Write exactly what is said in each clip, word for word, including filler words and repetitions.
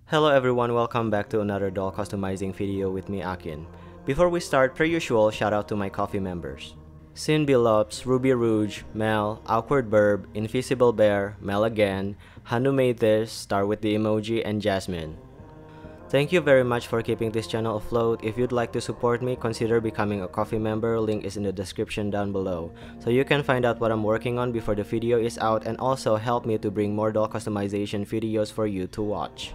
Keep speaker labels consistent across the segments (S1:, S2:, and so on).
S1: Hello everyone, welcome back to another doll customizing video with me, Akin. Before we start, per usual, shout out to my coffee members. Sin Belops, Ruby Rouge, Mel, Awkward Burb, Invisible Bear, Mel again, Hanu made this, Star with the emoji, and Jasmine. Thank you very much for keeping this channel afloat. If you'd like to support me, consider becoming a coffee member, link is in the description down below. So you can find out what I'm working on before the video is out and also help me to bring more doll customization videos for you to watch.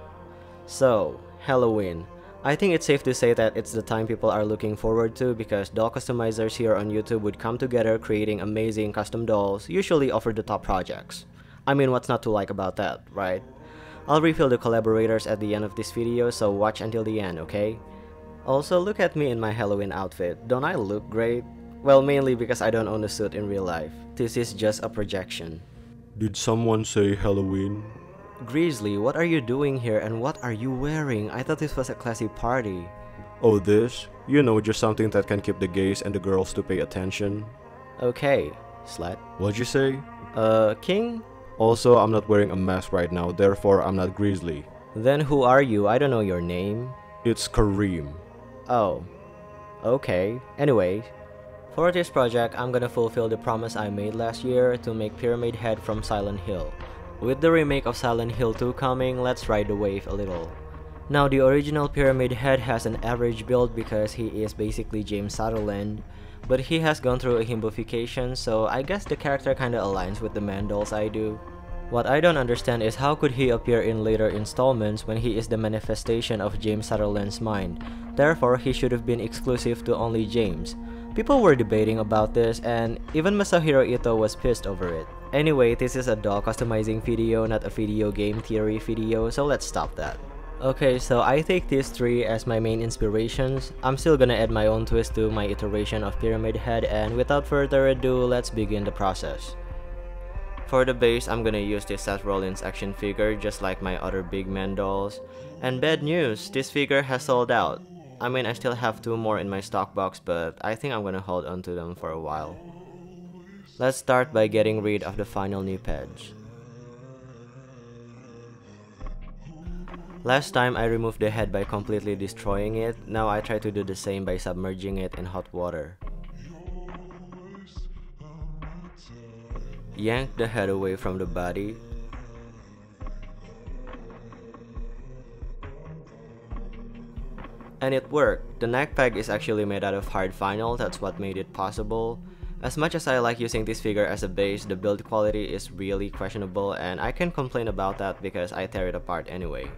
S1: So, Halloween. I think it's safe to say that it's the time people are looking forward to because doll customizers here on YouTube would come together creating amazing custom dolls, usually over-the-top projects. I mean, what's not to like about that, right? I'll reveal the collaborators at the end of this video, so watch until the end, okay? Also, look at me in my Halloween outfit. Don't I look great? Well, mainly because I don't own a suit in real life. This is just a projection.
S2: Did someone say Halloween?
S1: Grizzly, what are you doing here and what are you wearing? I thought this was a classy party.
S2: Oh, this? You know, just something that can keep the gays and the girls to pay attention.
S1: Okay, slut.
S2: What'd you say?
S1: Uh, King?
S2: Also, I'm not wearing a mask right now, therefore I'm not Grizzly.
S1: Then who are you? I don't know your name.
S2: It's Kareem.
S1: Oh. Okay. Anyway, for this project, I'm gonna fulfill the promise I made last year to make Pyramid Head from Silent Hill. With the remake of Silent Hill two coming, let's ride the wave a little. Now, the original Pyramid Head has an average build because he is basically James Sutherland, but he has gone through a himbofication, so I guess the character kinda aligns with the man dolls I do. What I don't understand is how could he appear in later installments when he is the manifestation of James Sutherland's mind. Therefore, he should have been exclusive to only James. People were debating about this, and even Masahiro Ito was pissed over it. Anyway, this is a doll customizing video, not a video game theory video, so let's stop that. Okay, so I take these three as my main inspirations. I'm still gonna add my own twist to my iteration of Pyramid Head, and without further ado, let's begin the process. For the base, I'm gonna use this Seth Rollins action figure just like my other big man dolls. And bad news, this figure has sold out. I mean, I still have two more in my stock box, but I think I'm gonna hold on to them for a while. Let's start by getting rid of the final nip edge. Last time I removed the head by completely destroying it, now I try to do the same by submerging it in hot water. Yank the head away from the body. And it worked. The neck peg is actually made out of hard vinyl, that's what made it possible. As much as I like using this figure as a base, the build quality is really questionable and I can't complain about that because I tear it apart anyway.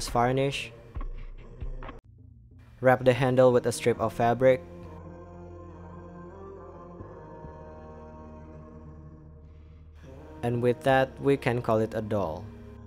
S1: varnish. Wrap the handle with a strip of fabric. And with that, we can call it a doll.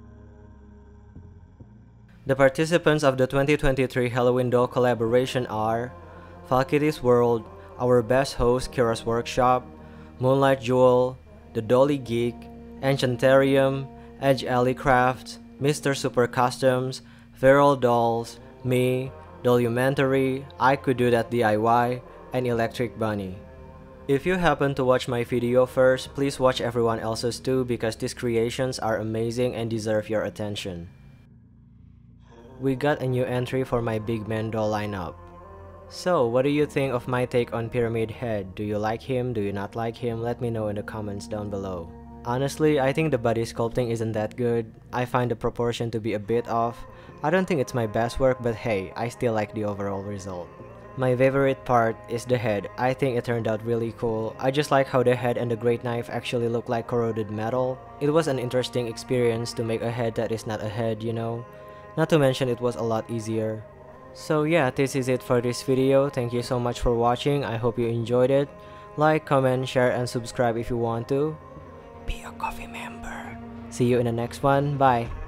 S1: The participants of the twenty twenty-three Halloween doll collaboration are Falkitty's World, Our Best Host Kira's Workshop, Moonlight Jewel, The Dolly Geek, Enchantarium, Edge Alley Crafts, Mister Super Customs, Feral Dolls, me, Dollumentary, I Could Do That D I Y, and Electric Bunny. If you happen to watch my video first, please watch everyone else's too because these creations are amazing and deserve your attention. We got a new entry for my Big Man doll lineup. So, what do you think of my take on Pyramid Head? Do you like him? Do you not like him? Let me know in the comments down below. Honestly, I think the body sculpting isn't that good. I find the proportion to be a bit off. I don't think it's my best work, but hey, I still like the overall result. My favorite part is the head. I think it turned out really cool. I just like how the head and the great knife actually look like corroded metal. It was an interesting experience to make a head that is not a head, you know? Not to mention it was a lot easier. So yeah, this is it for this video. Thank you so much for watching. I hope you enjoyed it. Like, comment, share, and subscribe if you want to. Be a coffee member. See you in the next one. Bye.